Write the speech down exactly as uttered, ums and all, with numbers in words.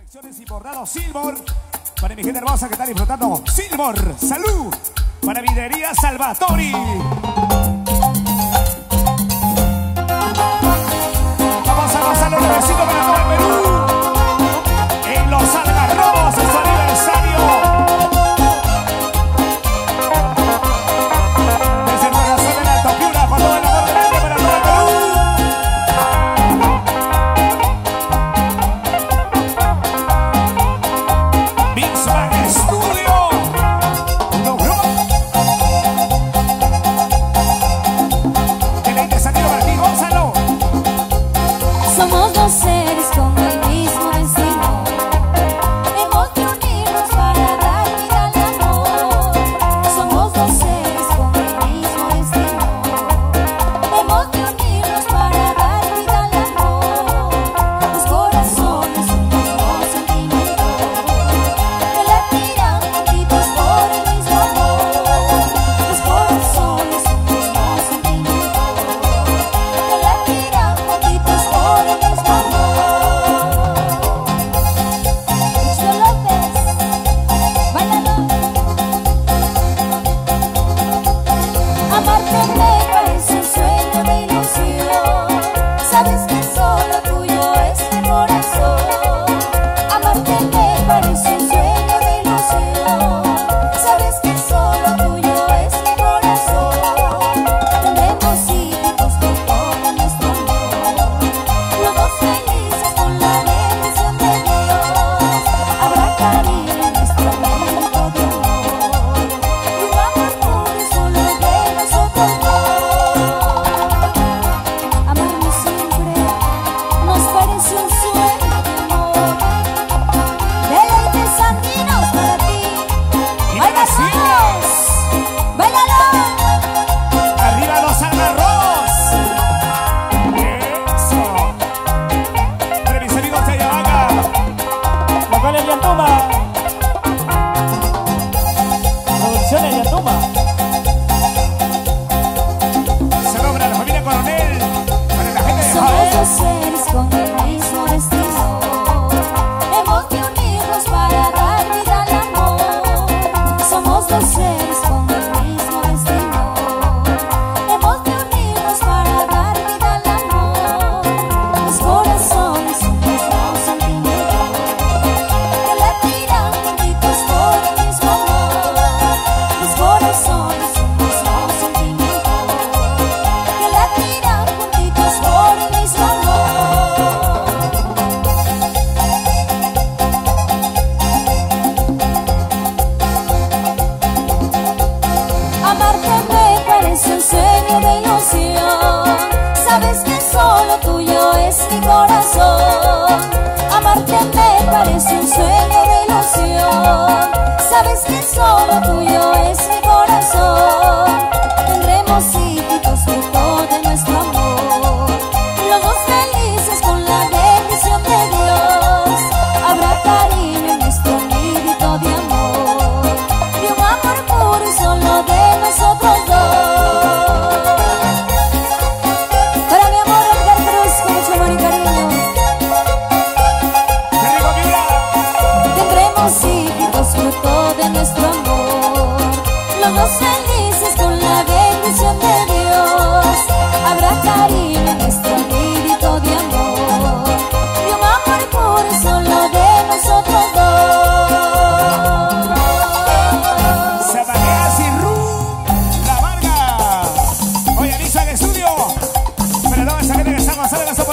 Confecciones y bordados Silmor. Para mi gente hermosa que está disfrutando Silmor. Salud. Para Vidrería Salvatori. Vamos a gozar un besito para todo el Perú. En los Algarrobos es su aniversario. Desde el corazón de la Altopiura, con todo el amor de mente para todo el Perú. Mixman Studio. Logró. Que le desafío para ti, Gonzalo. Somos dos seres con el mismo destino. Hemos de unirnos para dar vida al amor. Somos dos seres con el mismo destino. Hemos de unirnos para dar vida al amor. Los corazones un mismo sentimiento, que latirán juntitos por el mismo amor. Los corazones un mismo sentimiento, que latirán juntitos por el mismo amor. Lucho López, bailalo. Amarte me parece un sueño de ilusión. Sabes que solo tuyo es mi corazón. Amarte me parece un sueño de ilusión. Sabes que solo tuyo es mi corazón. Tendremos hijos con todo nuestro amor. Los dos felices con la bendición de Dios. Habrá cariño en nuestro momento de amor. Y un amor puro y solo de nosotros dos. Amarnos siempre nos parece un sueño de amor. Deleites andinos para ti. Y ¡Bailamos! ¡Bailalo! Arriba los Algarrobos. Eso. Para mis amigos de Ayabaca. Locales de Antuma. Producciones de Antuma. Se nombra la familia Coronel. Para la gente de Somos Jaén. dos seres con el mismo destino. Hemos de unirnos para dar vida al amor. Somos dos seres con el mismo destino. Hemos de unirnos para dar vida al amor. Los corazones un mismo sentimiento, que latirán juntitos por el mismo amor. Los corazones un mismo sentimiento, que latirán juntitos por el mismo amor. Amarte me parece un sueño de ilusión. Sabes que solo tuyo es mi corazón. Amarte me parece un sueño de ilusión. Sabes que solo tuyo es mi corazón. Tendremos hijitos fruto de nuestro amor. Los dos felices con la bendición de Dios. Habrá cariño en nuestro nidito de amor. Y un amor puro y solo de nosotros dos. Para mi amor Edgar Cruz, con mucho amor y cariño. ¡Qué rico, Vibra! Tendremos hijitos fruto de nuestro amor. Los dos felices con la bendición de Dios. Habrá cariño en nuestro nidito de amor. Y un amor puro y solo de nosotros dos. Zapateas y Ru, La Varga. Oye, Mixman Studio. Para toda esa gente que está gozando de esa